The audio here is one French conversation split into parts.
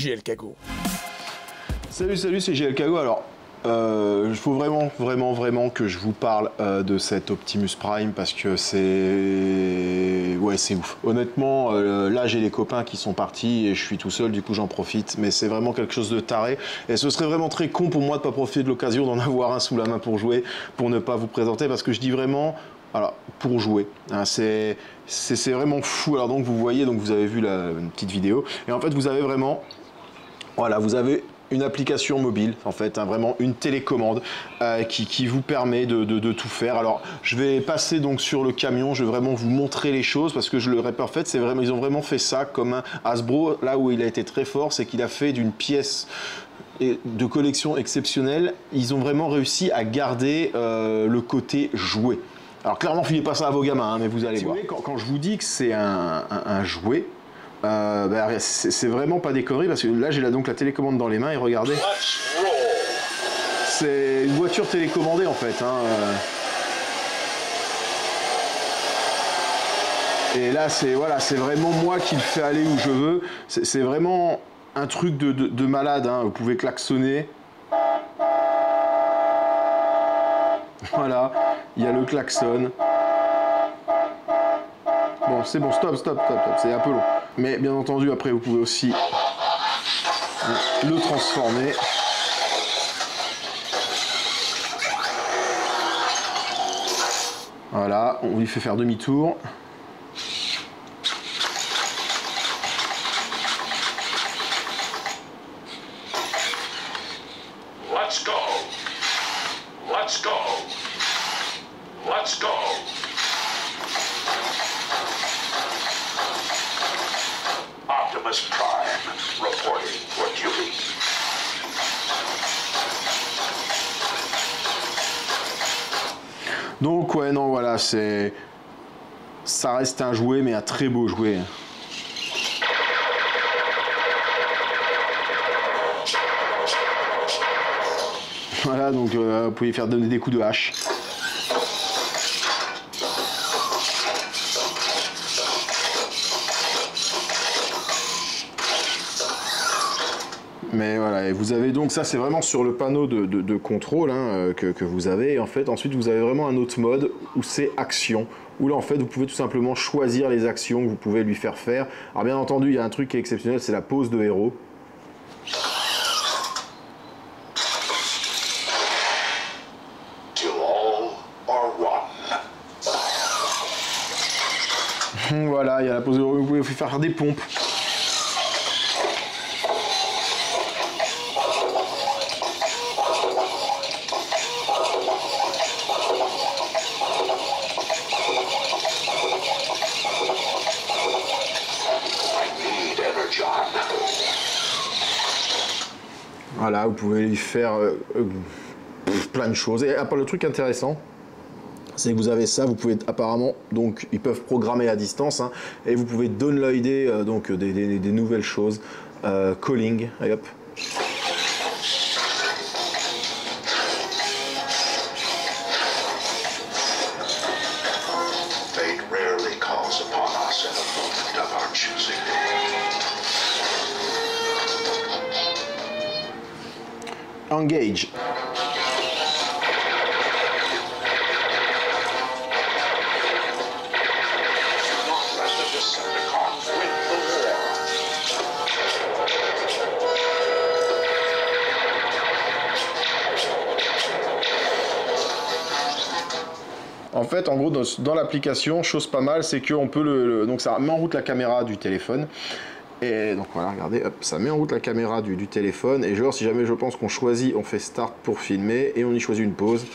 JL Kago. Salut, c'est JL Kago. Alors, il faut vraiment que je vous parle de cet Optimus Prime parce que c'est... Ouais, c'est ouf. Honnêtement, là, j'ai les copains qui sont partis et je suis tout seul, du coup, j'en profite. Mais c'est vraiment quelque chose de taré. Et ce serait vraiment très con pour moi de pas profiter de l'occasion d'en avoir un sous la main pour jouer, pour ne pas vous présenter. Parce que je dis vraiment... Alors, pour jouer, hein, c'est vraiment fou. Alors donc, vous voyez, donc vous avez vu une petite vidéo. Et en fait, vous avez vraiment... Voilà, vous avez une application mobile, en fait, hein, vraiment une télécommande qui vous permet de tout faire. Alors, je vais passer donc sur le camion, je vais vraiment vous montrer les choses parce que je le répète, en fait, c'est vraiment, ils ont vraiment fait ça comme un Hasbro. Là où il a été très fort, c'est qu'il a fait d'une pièce de collection exceptionnelle, ils ont vraiment réussi à garder le côté jouet. Alors, clairement, filez pas ça à vos gamins, hein, mais vous allez voir. Quand je vous dis que c'est un jouet, c'est vraiment pas des conneries parce que là j'ai donc la télécommande dans les mains et regardez, c'est une voiture télécommandée en fait, hein. Et là c'est voilà, c'est vraiment moi qui le fais aller où je veux, c'est vraiment un truc de malade, hein. Vous pouvez klaxonner, voilà, il y a le klaxon. Bon, c'est bon, stop, c'est un peu long. Mais bien entendu, après, vous pouvez aussi le transformer. Voilà, on lui fait faire demi-tour. Let's go. Let's go. Let's go. Optimus Prime reporting for duty. Donc ouais, non, voilà, ça reste un jouet, mais un très beau jouet. Voilà, donc vous pouvez faire donner des coups de hache. Mais voilà, et vous avez donc, ça c'est vraiment sur le panneau de contrôle, hein, que vous avez, et en fait ensuite vous avez vraiment un autre mode où c'est action, où là en fait vous pouvez tout simplement choisir les actions que vous pouvez lui faire faire. Alors bien entendu il y a un truc qui est exceptionnel, c'est la pose de héros. Kill all or run. Voilà, il y a la pose de héros, vous pouvez faire des pompes. Voilà, vous pouvez lui faire plein de choses. Et après, le truc intéressant, c'est que vous avez ça, vous pouvez apparemment, donc ils peuvent programmer à distance, hein, et vous pouvez downloader donc des nouvelles choses, calling, et hop. Fate rarely calls upon us at a moment of our choosing. Engage. En fait, en gros, dans l'application, chose pas mal, c'est qu'on peut donc ça met en route la caméra du téléphone. Et donc voilà, regardez, hop, ça met en route la caméra du téléphone. Et genre, si jamais je pense qu'on choisit, on fait start pour filmer et on y choisit une pause.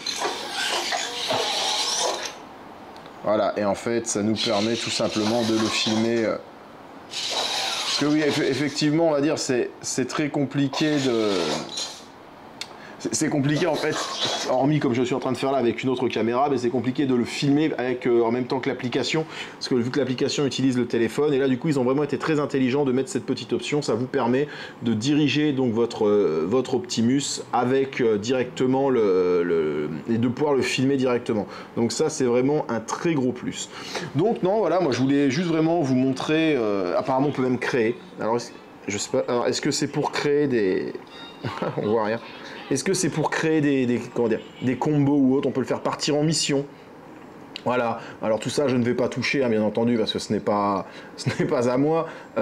Voilà, et en fait, ça nous permet tout simplement de le filmer. Parce que oui, effectivement, on va dire, c'est très compliqué de... C'est compliqué en fait, hormis comme je suis en train de faire là avec une autre caméra, mais c'est compliqué de le filmer avec en même temps que l'application, parce que vu que l'application utilise le téléphone, et là du coup ils ont vraiment été très intelligents de mettre cette petite option, ça vous permet de diriger donc votre Optimus avec directement et de pouvoir le filmer directement. Donc ça c'est vraiment un très gros plus. Donc non voilà, moi je voulais juste vraiment vous montrer, apparemment on peut même créer. Alors Je sais pas. Alors, est-ce que c'est pour créer des... On voit rien. Est-ce que c'est pour créer comment dire, des combos ou autre? On peut le faire partir en mission. Voilà. Alors tout ça, je ne vais pas toucher, hein, bien entendu, parce que ce n'est pas à moi.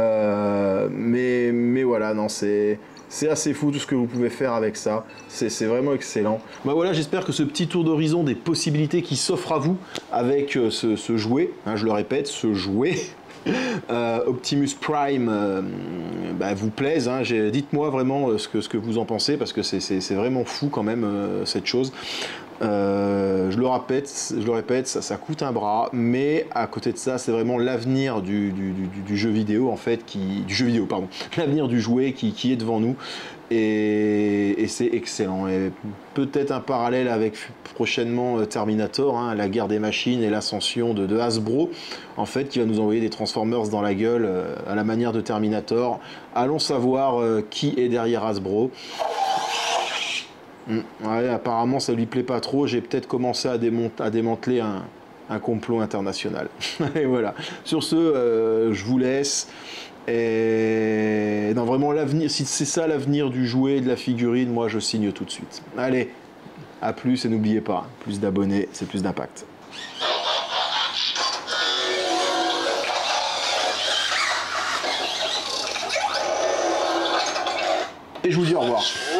Mais voilà, non, c'est assez fou tout ce que vous pouvez faire avec ça. C'est vraiment excellent. Bah voilà, j'espère que ce petit tour d'horizon des possibilités qui s'offrent à vous avec ce jouet, hein, je le répète, ce jouet Optimus Prime bah, vous plaise. Hein. Dites-moi vraiment ce que vous en pensez, parce que c'est vraiment fou quand même cette chose. Je le répète, ça coûte un bras, mais à côté de ça, c'est vraiment l'avenir du jeu vidéo en fait, l'avenir du jouet qui est devant nous, et c'est excellent. Et peut-être un parallèle avec prochainement Terminator, hein, la guerre des machines et l'ascension de Hasbro, en fait, qui va nous envoyer des Transformers dans la gueule à la manière de Terminator. Allons savoir qui est derrière Hasbro. Ouais, apparemment ça lui plaît pas trop, j'ai peut-être commencé à démanteler un complot international. Et voilà, sur ce, je vous laisse. Et non, vraiment, l'avenir, si c'est ça l'avenir du jouet, de la figurine, moi je signe tout de suite. Allez, à plus, et n'oubliez pas, plus d'abonnés, c'est plus d'impact. Et je vous dis au revoir.